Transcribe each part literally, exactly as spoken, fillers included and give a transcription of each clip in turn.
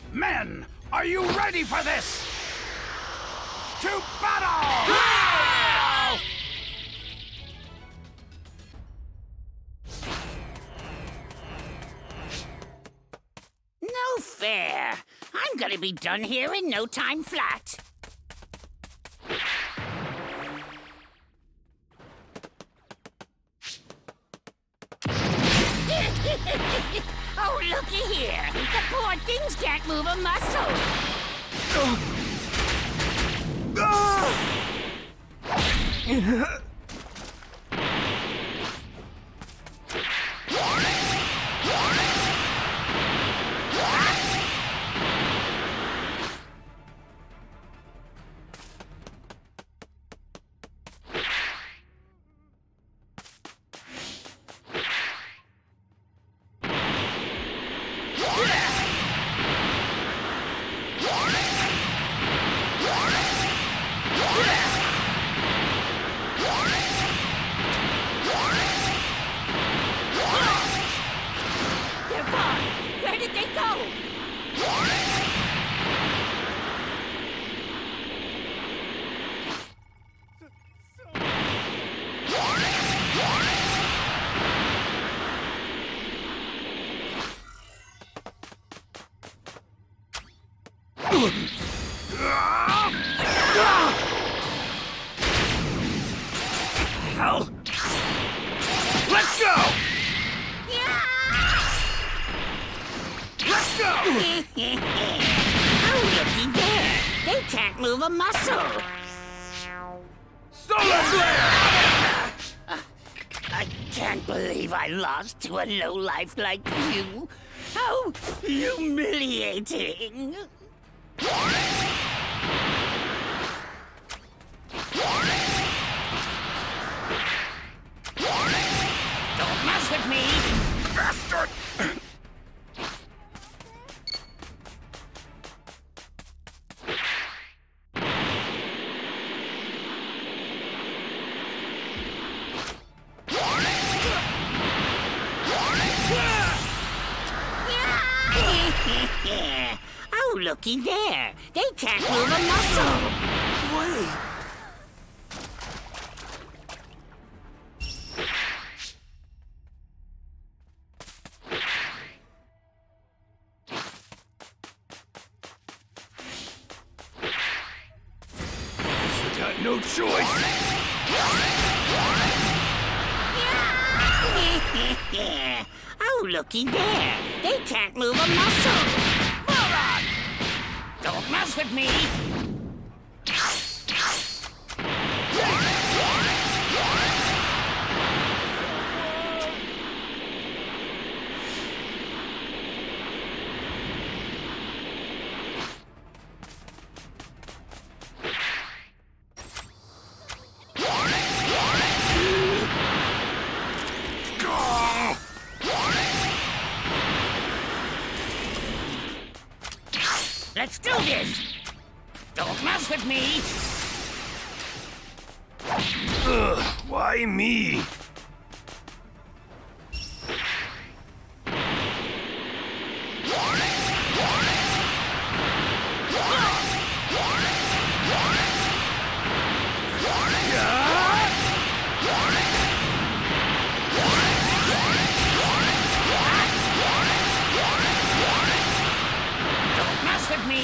Men, are you ready for this? To battle! Yeah! No fair. I'm gonna be done here in no time flat. Oh, looky here. The poor things can't move a muscle. Hell. Let's go! Yeah! Let's go! Oh, looky there. They can't move a muscle. Solar Flare! Uh, I can't believe I lost to a lowlife like you. How humiliating. Don't mess with me, Bastard! Oh, looky there. They can't move a muscle. Wait. I got no choice. Oh, looky there. They can't move a muscle. Moron! Don't mess with me. Let's do this! Don't mess with me! Ugh, why me? Don't mess with me!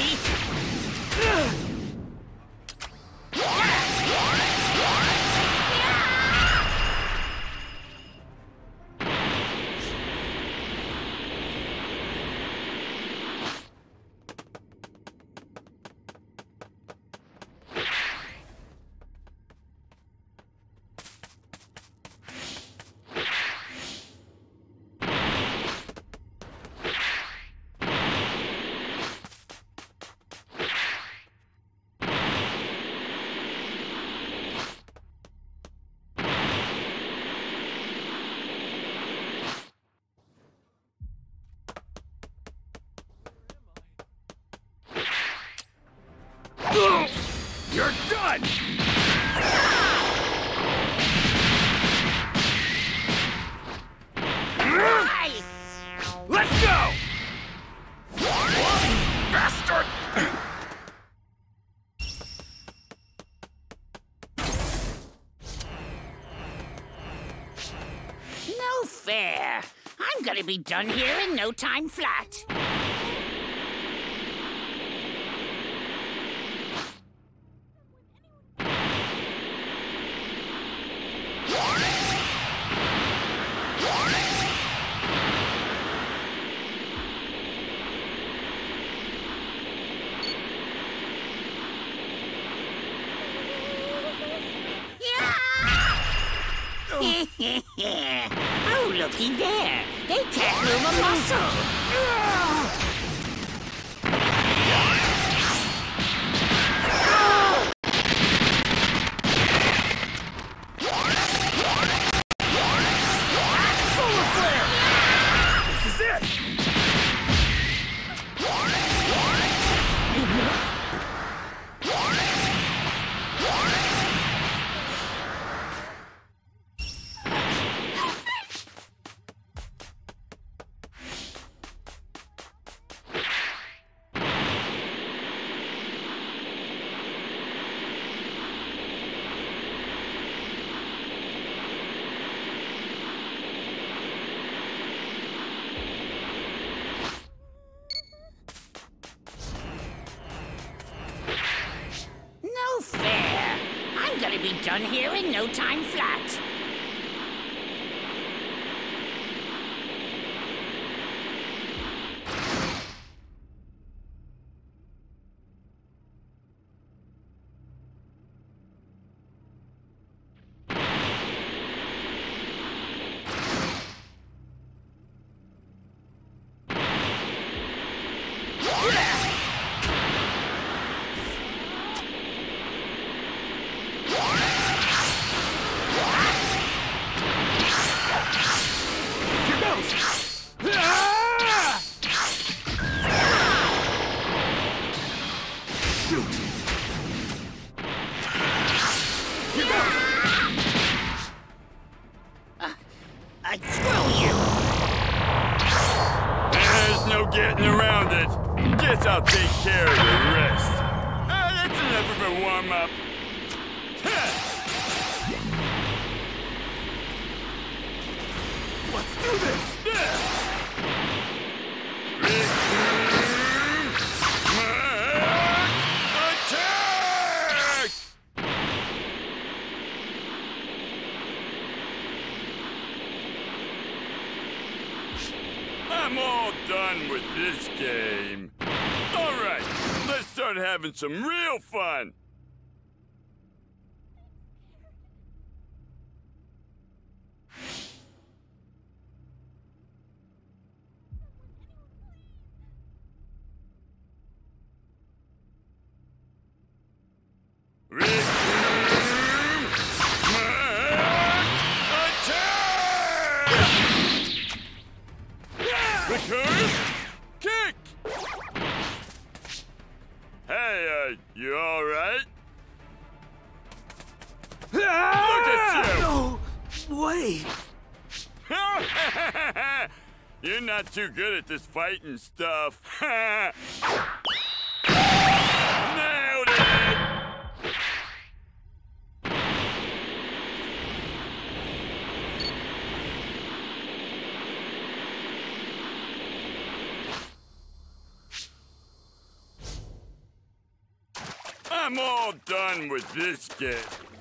You're done! Let's go! fair. I'm gonna be done here in no time flat. Oh, looky there. They can't move a muscle. Solar flare! This is it! No fair. I'm gonna be done here in no time flat. I screw you! There's no getting around it. Guess I'll take care of the rest. Ah, that's enough of a warm-up. Let's do this! Attack! I'm all done with this game. All right, let's start having some real fun. Return! Kick! Hey, uh, you all right? Look at you! No! Wait! You're not too good at this fighting stuff. Nailed it! I'm all done with this game.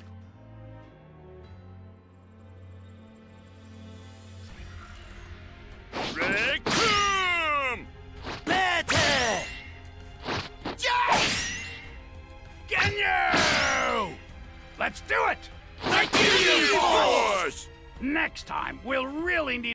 Rectum! Better! Yes! Ganyo! Let's do it! Force! Next time, we'll really need